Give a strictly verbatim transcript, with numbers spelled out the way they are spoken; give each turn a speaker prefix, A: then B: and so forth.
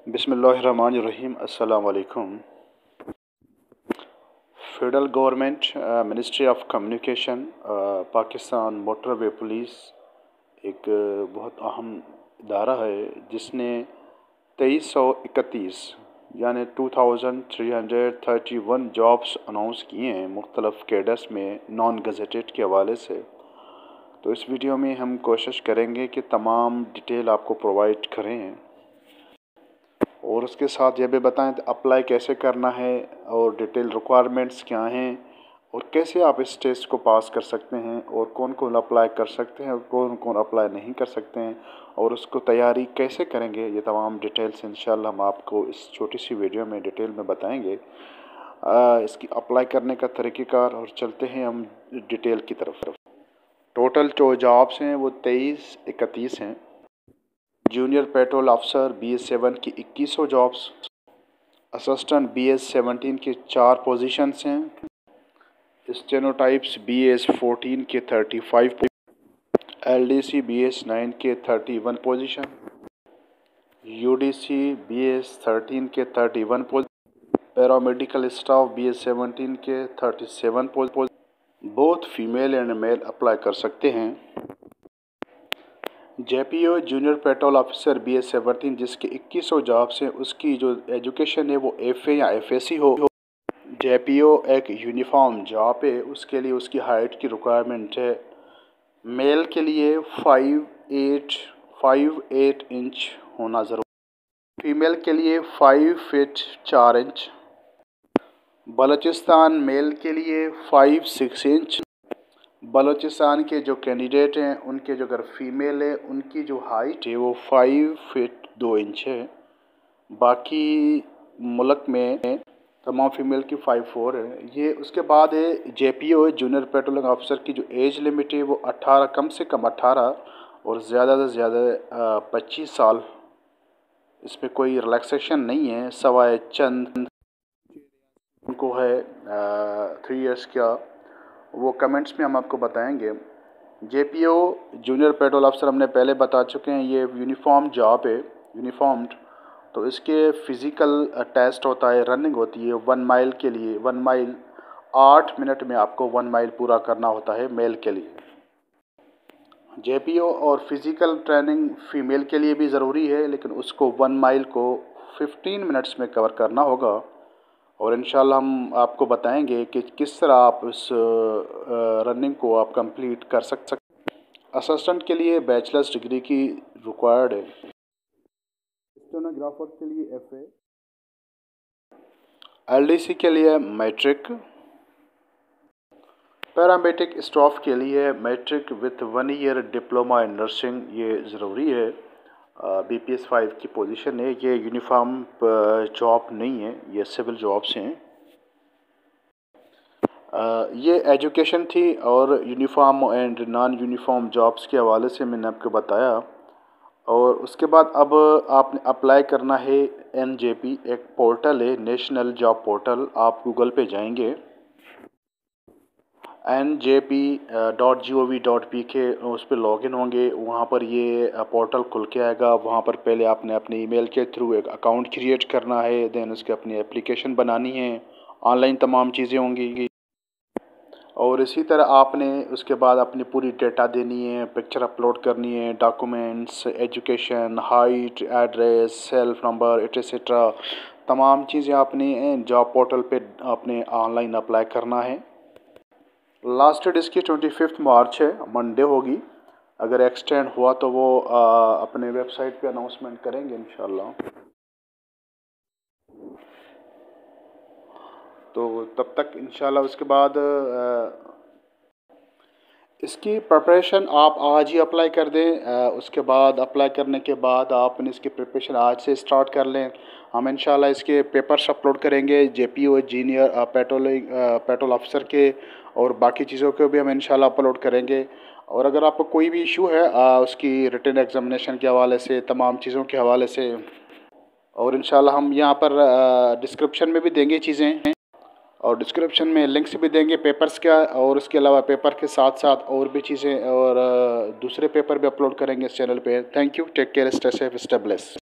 A: बिस्मिल्लाहिर्रहमानिर्रहीम। अस्सलाम वालेकुम। Federal government ministry of communication Pakistan motorway police एक uh, बहुत अहम इदारा है जिसने तेईस सौ इकतीस यानी two thousand three hundred thirty one jobs announce किए हैं मुख्तलिफ़ कैडर्स में नॉन गज़ेटेड के हवाले से। तो इस वीडियो में हम कोशिश करेंगे कि तमाम डिटेल आपको प्रोवाइड करें और उसके साथ ये भी बताएं कि अप्लाई कैसे करना है और डिटेल रिक्वायरमेंट्स क्या हैं और कैसे आप इस टेस्ट को पास कर सकते हैं और कौन कौन अप्लाई कर सकते हैं और कौन कौन अप्लाई नहीं कर सकते हैं और उसको तैयारी कैसे करेंगे। ये तमाम डिटेल्स इंशाल्लाह हम आपको इस छोटी सी वीडियो में डिटेल में बताएंगे। आ, इसकी अप्लाई करने का तरीक़ेकार और चलते हैं हम डिटेल की तरफ। टोटल जो जॉब्स हैं वो तेईस इकतीस हैं। जूनियर पेट्रोल अफसर बी एस सेवन की इक्कीस सौ jobs, assistant B S seventeen के चार पोजीशंस हैं, स्टेनोटाइप्स बी एस फोर्टीन के thirty five, L D C B S nine के thirty one position, U D C B S thirteen के thirty one position, paramedical staff B S seventeen के thirty seven position. Both female and male apply कर सकते हैं। J P O junior petrol officer B S seventeen जिसके इक्कीस सौ jobs हैं, उसकी जो एजुकेशन है वो एफ ए या एफ एस सी हो। जे पी ओ एक यूनिफॉर्म जॉब है, उसके लिए उसकी हाइट की रिक्वायरमेंट है। मेल के लिए five eight five eight inch होना ज़रूरी, फीमेल के लिए फाइव फीट चार इंच। बलूचिस्तान मेल के लिए फाइव सिक्स इंच। बलूचिस्तान के जो कैंडिडेट हैं उनके जो अगर फीमेल है उनकी जो हाइट है वो फाइव फीट दो इंच है। बाकी मुल्क में तमाम फीमेल की फाइव फोर है। ये उसके बाद है J P O junior patrolling officer की जो एज लिमिट है वो अठारह कम से कम अठारह और ज़्यादा से ज़्यादा पच्चीस साल। इसमें कोई रिलैक्सेशन नहीं है सवाए चंद उनको है थ्री इयर्स का, वो कमेंट्स में हम आपको बताएंगे। J P O junior petrol अफसर हमने पहले बता चुके हैं, ये यूनिफॉर्म जॉब है, यूनिफॉर्म्ड। तो इसके फ़िज़िकल टेस्ट होता है, रनिंग होती है वन माइल के लिए। वन माइल आठ मिनट में आपको वन माइल पूरा करना होता है मेल के लिए। जे पी ओ और फिज़िकल ट्रेनिंग फ़ीमेल के लिए भी ज़रूरी है, लेकिन उसको वन माइल को फिफ्टीन मिनट्स में कवर करना होगा। और इंशाल्लाह हम आपको बताएंगे कि किस तरह आप इस रनिंग को आप कंप्लीट कर सकते हैं। असिस्टेंट के लिए बैचलर्स डिग्री की रिक्वायर्ड है। स्टेनोग्राफर के लिए F A, L D C के लिए मैट्रिक, पैरामेडिक स्टाफ के लिए matric with one year diploma in nursing, ये ज़रूरी है। बी पी एस फाइव की पोजीशन है, ये यूनिफॉर्म जॉब नहीं है, ये सिविल जॉब्स हैं। Uh, ये एजुकेशन थी और uniform and non uniform jobs के हवाले से मैंने आपको बताया। और उसके बाद अब आपने अप्लाई करना है एन जे पी, एक पोर्टल है नेशनल जॉब पोर्टल। आप गूगल पे जाएंगे, N J P dot G O V dot P K, उस पर लॉगिन होंगे। वहाँ पर ये पोर्टल खुल के आएगा। वहाँ पर पहले आपने अपने ईमेल के थ्रू एक अकाउंट क्रिएट करना है, देन उसके अपनी एप्लीकेशन बनानी है, ऑनलाइन तमाम चीज़ें होंगी। और इसी तरह आपने उसके बाद अपनी पूरी डेटा देनी है, पिक्चर अपलोड करनी है, documents, education, height, address, self number, etcetera, तमाम चीज़ें आपने जॉब पोर्टल पे आपने ऑनलाइन अप्लाई करना है। लास्ट डेट इसकी ट्वेंटी फिफ्थ मार्च है, मंडे होगी। अगर एक्सटेंड हुआ तो वो आ, अपने वेबसाइट पे अनाउंसमेंट करेंगे इंशाल्लाह। तो तब तक इंशाल्लाह उसके बाद आ, इसकी प्रिपरेशन आप आज ही अप्लाई कर दें। आ, उसके बाद अप्लाई करने के बाद आपने इसकी प्रिपरेशन आज से स्टार्ट कर लें। हम इंशाल्लाह इसके पेपर्स अपलोड करेंगे J P O junior patrolling petrol officer के, और बाकी चीज़ों को भी हम इंशाल्लाह अपलोड करेंगे। और अगर आपको कोई भी इशू है आ, उसकी रिटन एग्जामिनेशन के हवाले से, तमाम चीज़ों के हवाले से, और इंशाल्लाह हम यहाँ पर डिस्क्रिप्शन में भी देंगे चीज़ें, और डिस्क्रिप्शन में लिंक्स भी देंगे पेपर्स का। और उसके अलावा पेपर के साथ साथ और भी चीज़ें और दूसरे पेपर भी अपलोड करेंगे इस चैनल पे। Thank you, take care, stay safe, stay blessed.